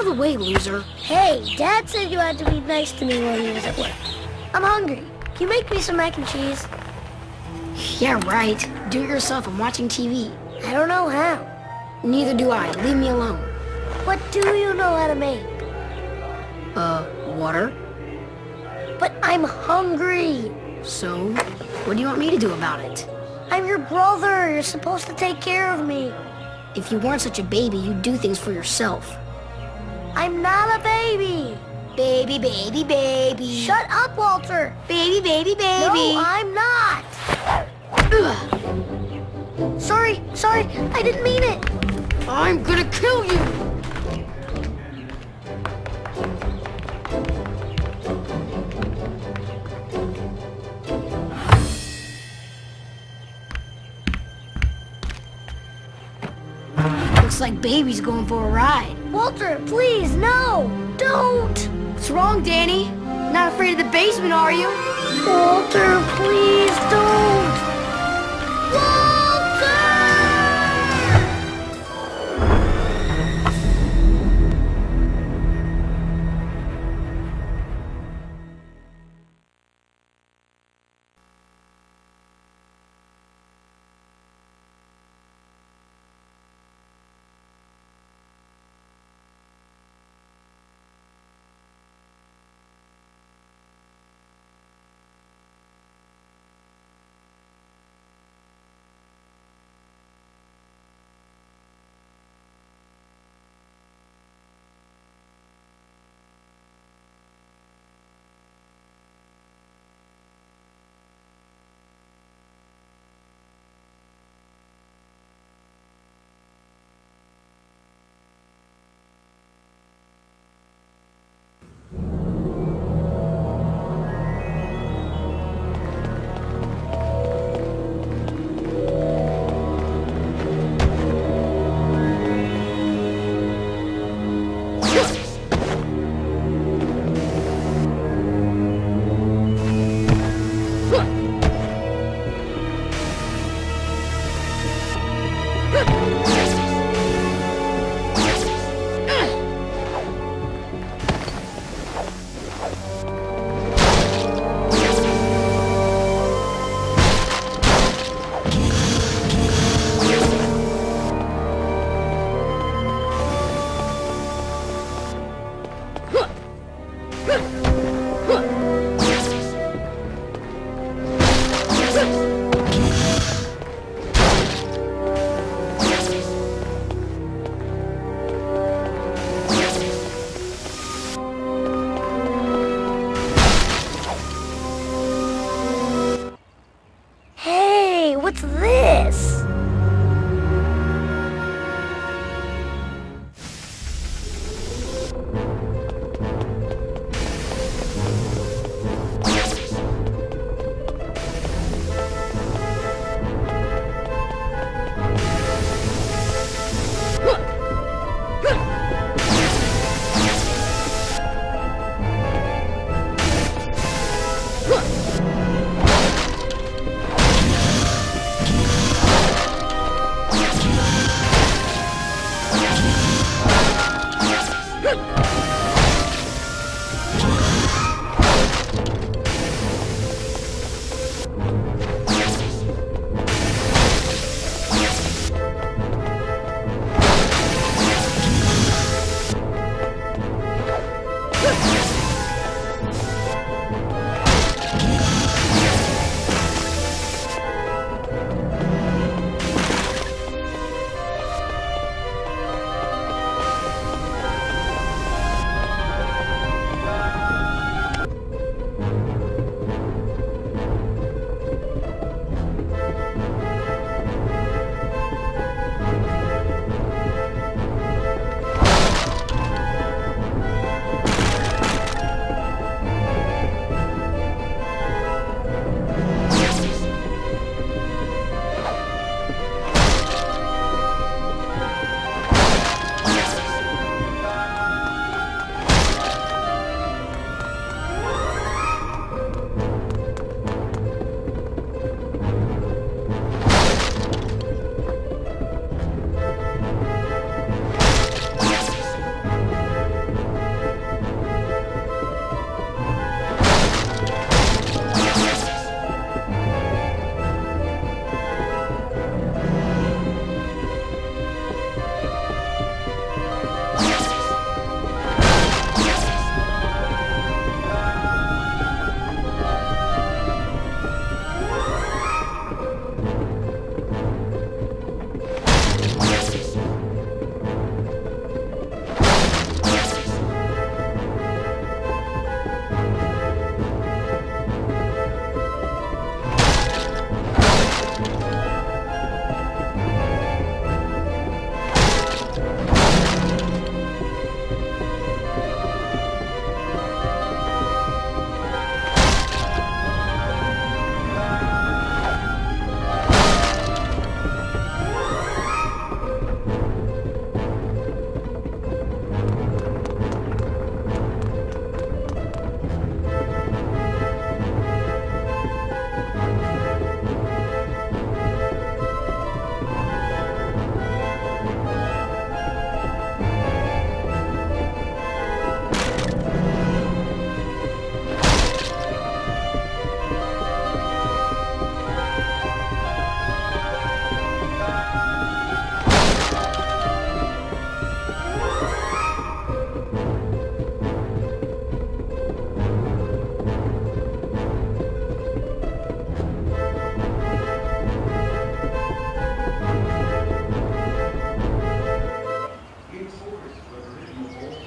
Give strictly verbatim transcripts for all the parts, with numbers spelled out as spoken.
of the way, loser. Hey, Dad said you had to be nice to me while he was at work. I'm hungry. Can you make me some mac and cheese? Yeah, right. Do it yourself. I'm watching T V. I don't know how. Neither do I. Leave me alone. What do you know how to make? Uh, water? But I'm hungry. So, what do you want me to do about it? I'm your brother. You're supposed to take care of me. If you weren't such a baby, you'd do things for yourself. I'm not a baby. Baby, baby, baby. Shut up, Walter. Baby, baby, baby. No, I'm not. Ugh. Sorry, sorry. I didn't mean it. I'm gonna kill you. Looks like baby's going for a ride. Walter, please, no! Don't! What's wrong, Danny? Not afraid of the basement, are you? Walter, please don't! Walter! What's this?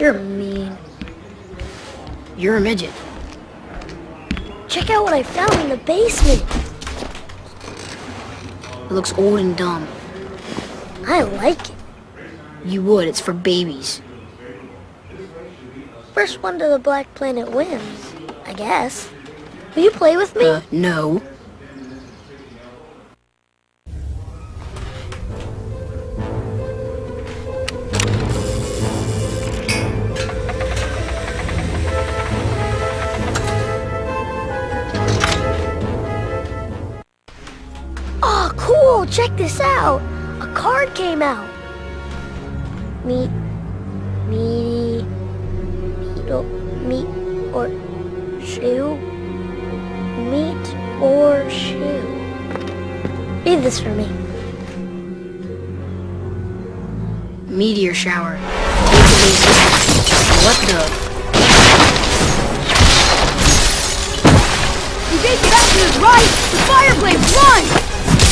You're mean. You're a midget. Check out what I found in the basement. It looks old and dumb. I like it. You would, it's for babies. First one to the Black Planet wins, I guess. Will you play with me? Uh, no. Oh, cool! Check this out! A card came out. Meat, meaty, meat, or, meat or shoe? Meat or shoe? Read this for me. Meteor shower. Take it easy. What the? You get back to his right! The fireplace, run!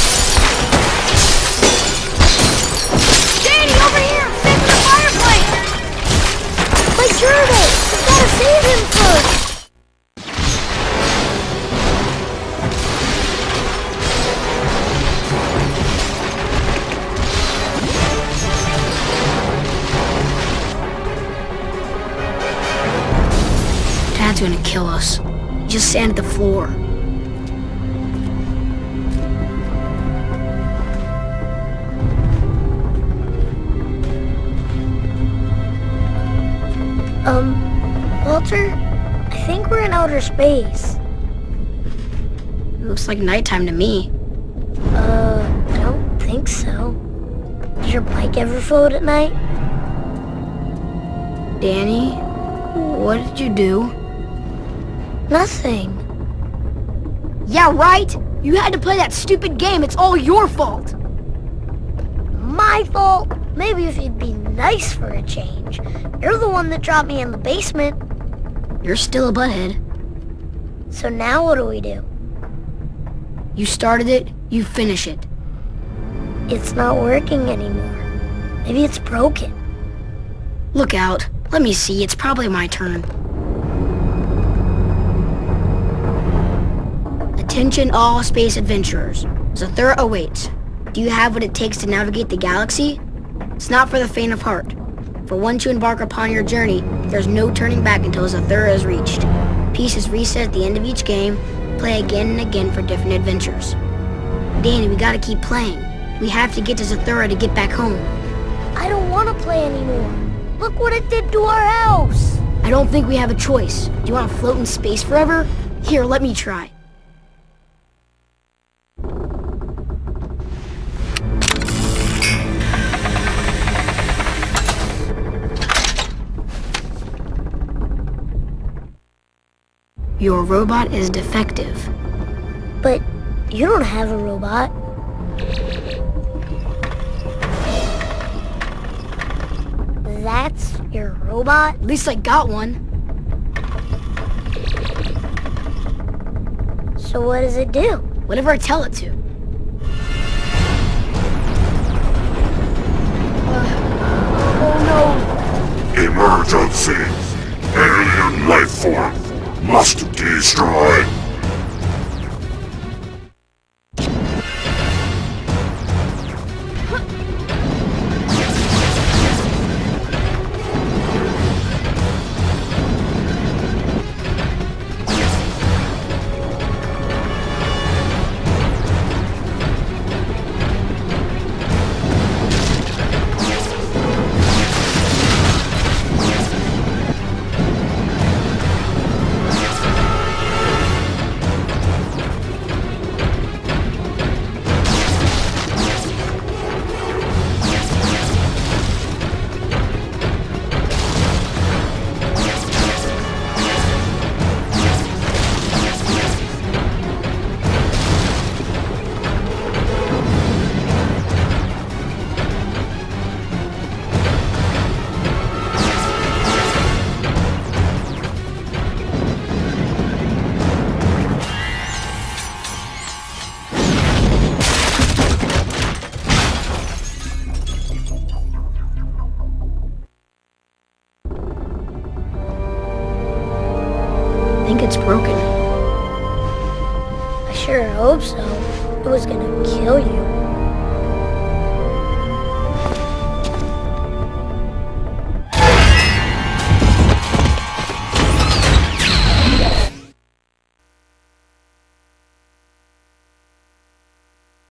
Danny, over here! Save the fireplace! My turtle! I gotta save him first! Dad's gonna kill us. He just sanded the floor. Um, Walter, I think we're in outer space. It looks like nighttime to me. Uh, I don't think so. Does your bike ever float at night? Danny, what did you do? Nothing. Yeah, right? You had to play that stupid game. It's all your fault. My fault? Maybe if you'd be nice for a change. You're the one that dropped me in the basement. You're still a butthead. So now what do we do? You started it, you finish it. It's not working anymore. Maybe it's broken. Look out. Let me see. It's probably my turn. Attention all space adventurers. Zathura awaits. Do you have what it takes to navigate the galaxy? It's not for the faint of heart. For once you embark upon your journey, there's no turning back until Zathura is reached. Peace is reset at the end of each game. Play again and again for different adventures. Danny, we gotta keep playing. We have to get to Zathura to get back home. I don't want to play anymore. Look what it did to our house. I don't think we have a choice. Do you want to float in space forever? Here, let me try. Your robot is defective. But you don't have a robot. That's your robot? At least I got one. So what does it do? Whatever I tell it to. Uh, oh no! Emergency! Alien life form must destroy! was gonna kill you.